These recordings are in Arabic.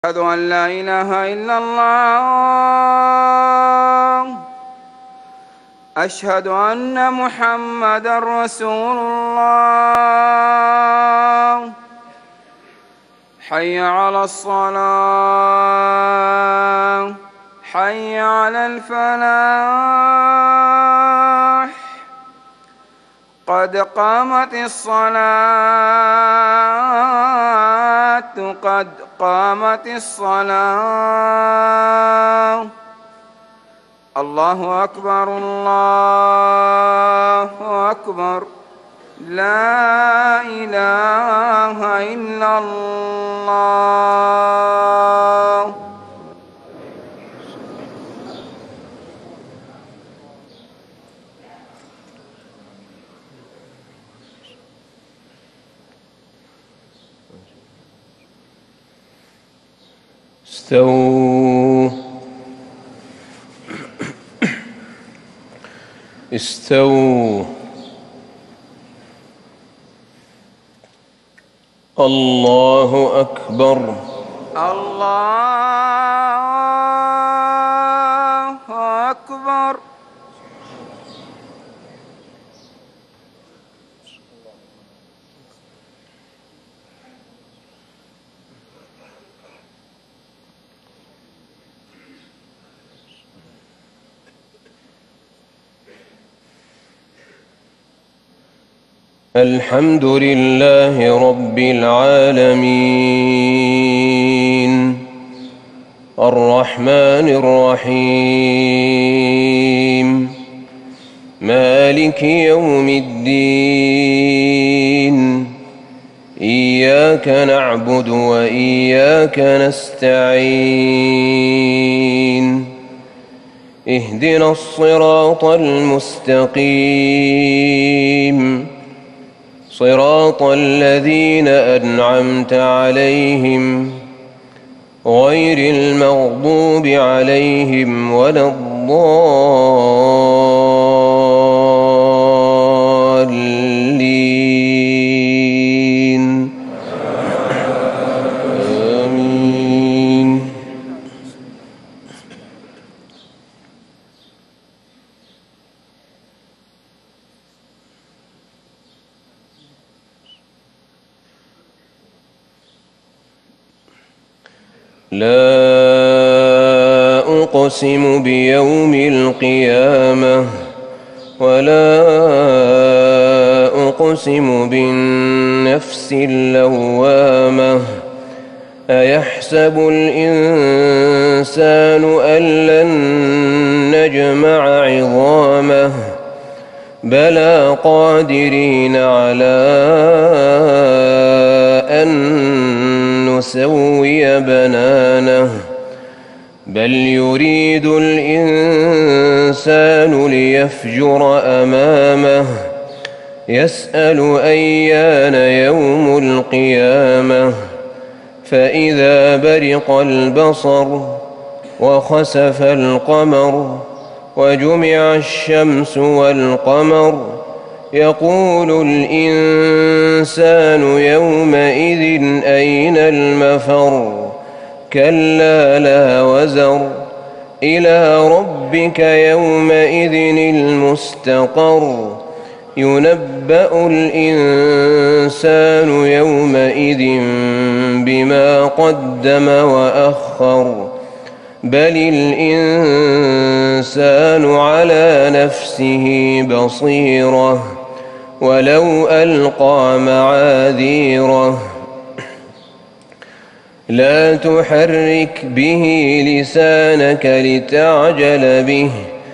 أشهد أن لا إله إلا الله. أشهد أن محمدًا رسول الله. حي على الصلاة، حي على الفلاح، قد قامت الصلاة، قد قامت الصلاة. الله أكبر، الله أكبر، لا إله إلا الله. استووا استووا. الله أكبر، الله أكبر. الحمد لله رب العالمين، الرحمن الرحيم، مالك يوم الدين. إياك نعبد وإياك نستعين. اهدنا الصراط المستقيم، صراط الذين أنعمت عليهم غير المغضوب عليهم ولا الضالين. آمين. لا أقسم بيوم القيامة ولا أقسم بالنفس اللوامة. أيحسب الإنسان أن لن نجمع عظامه؟ بلى قادرين على أن نسوي بنانه. بل يريد الإنسان ليفجر أمامه. يسأل أيان يوم القيامة. فإذا برق البصر وخسف القمر وجمع الشمس والقمر يقول الإنسان يومئذ أين المفر؟ كلا لا وزر، إلى ربك يومئذ المستقر. ينبأ الإنسان يومئذ بما قدم وأخر. بل الإنسان على نفسه بصيرة ولو ألقى معاذيره. لا تحرك به لسانك لتعجل به.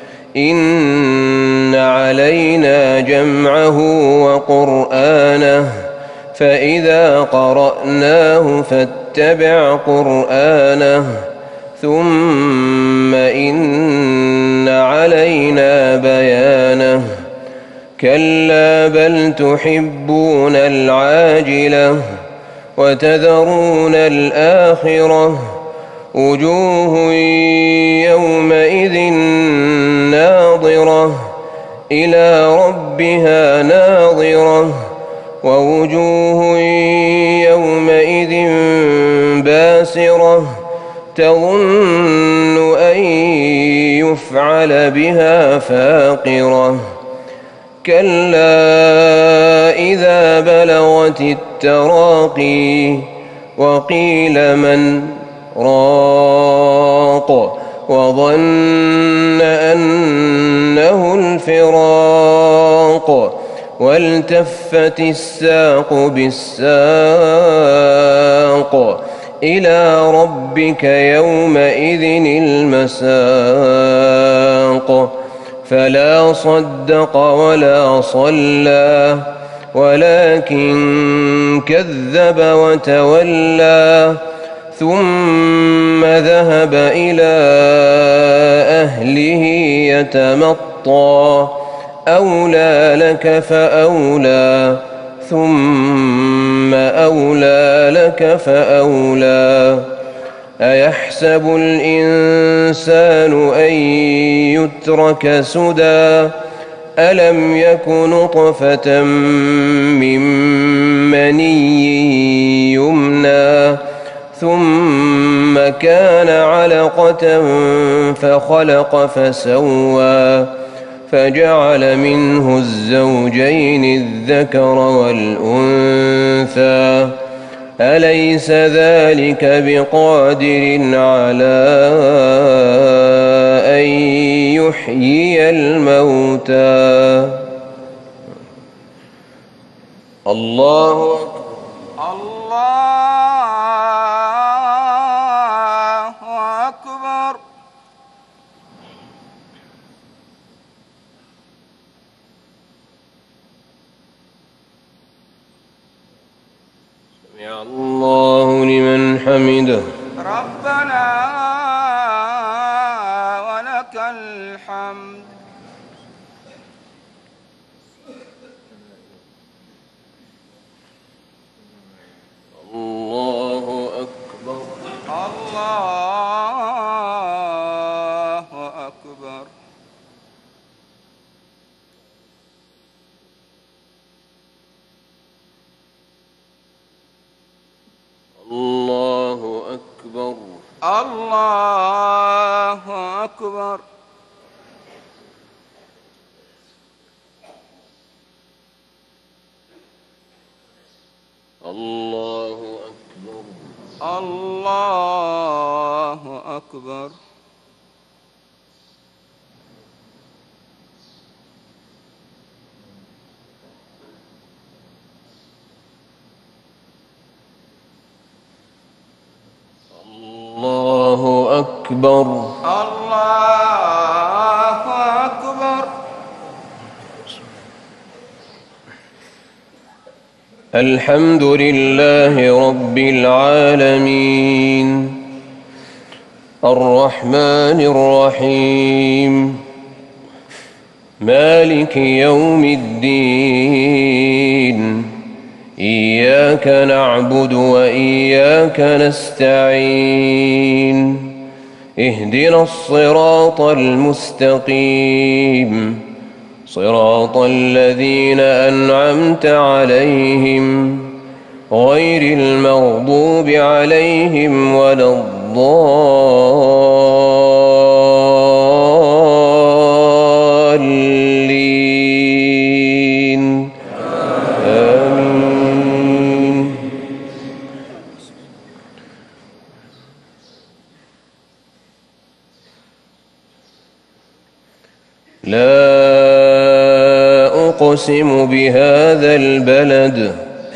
إن علينا جمعه وقرآنه، فإذا قرأناه فاتبع قرآنه. ثم إن علينا بيانه. كلا بل تحبون العاجلة وتذرون الآخرة. وجوه يومئذ ناظرة إلى ربها ناظرة. ووجوه يومئذ باسرة تظن أن يفعل بها فاقرة كلا إذا بلغت التراقي وقيل من راق وظن أنه الفراق والتفت الساق بالساق إلى ربك يومئذ المساق فلا صدق ولا صلى ولكن كذب وتولى ثم ذهب إلى أهله يتمطى أولى لك فأولى ثم أولى لك فأولى أيحسب الإنسان أن يترك سدى ألم يك نطفة من مني يمنى ثم كان علقة فخلق فسوى فجعل منه الزوجين الذكر والأنثى أليس ذلك بقادر على أن يحيي الموتى الله أكبر. سمع الله لمن حمده ربنا ولك الحمد. الله أكبر. الله أكبر. الله أكبر. الله أكبر. الله أكبر. الله أكبر. الله أكبر. الله أكبر. الحمد لله رب العالمين الرحمن الرحيم مالك يوم الدين إياك نعبد وإياك نستعين اهدنا الصراط المستقيم صراط الذين أنعمت عليهم غير المغضوب عليهم ولا الضالين آمين. لا أقسم بهذا البلد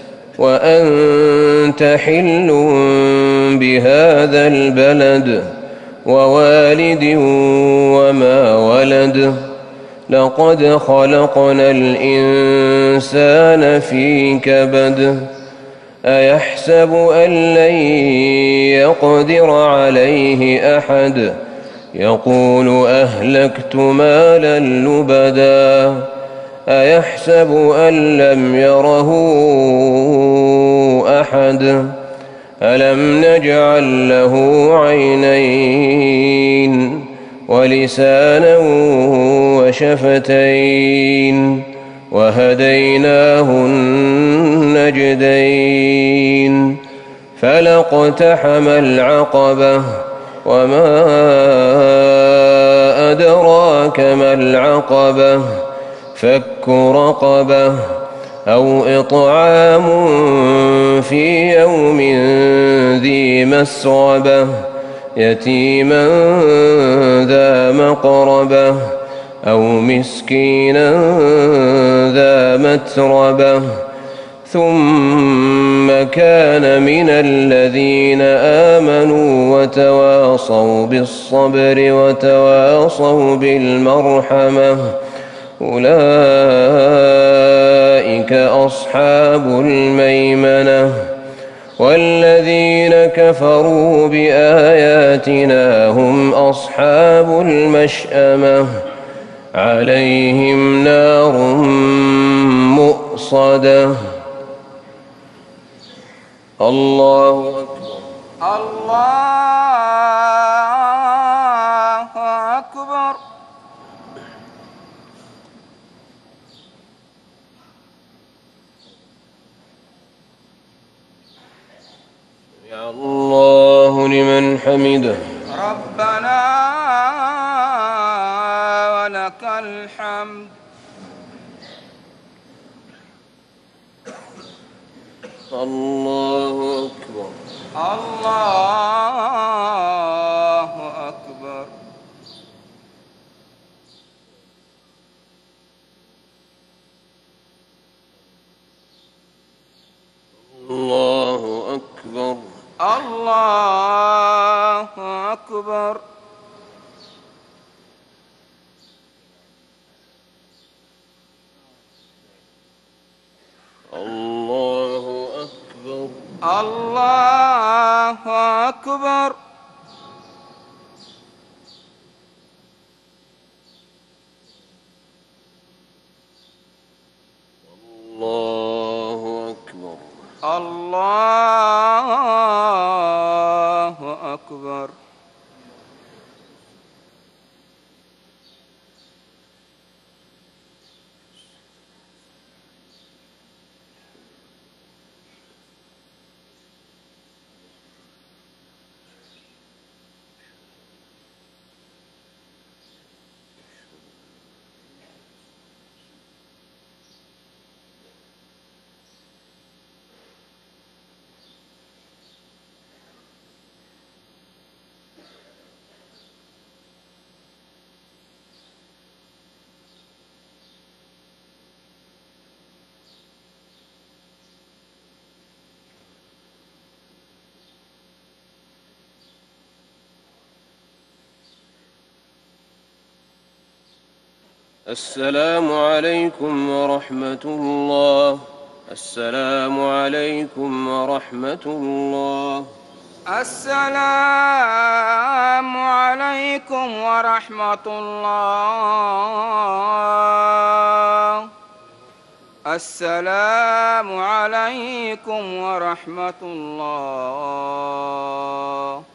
وأنت حل بهذا البلد ووالد وما ولد لقد خلقنا الإنسان في كبد أيحسب أن لن يقدر عليه أحد يقول أهلكت مالا لبدا أيحسب أن لم يره أحد ألم نجعل له عينين ولسانا وشفتين وهديناه النجدين فلاقتحم العقبة وما أدراك ما العقبة فك رقبة أو إطعام في يوم ذي مسغبة يتيما ذا مقربة أو مسكينا ذا متربة ثم كان من الذين آمنوا وتواصوا بالصبر وتواصوا بالمرحمة أولئك أصحاب الميمنة والذين كفروا بآياتنا هم أصحاب المشأمة عليهم نار مؤصدة. الله أكبر. الله أكبر. يا الله لمن حمده. ربنا ولك الحمد. الله أكبر. الله أكبر. الله أكبر. الله أكبر. الله أكبر. الله أكبر. الله أكبر. الله أكبر. السلام عليكم ورحمة الله. السلام عليكم ورحمة الله. السلام عليكم ورحمة الله. السلام عليكم ورحمة الله.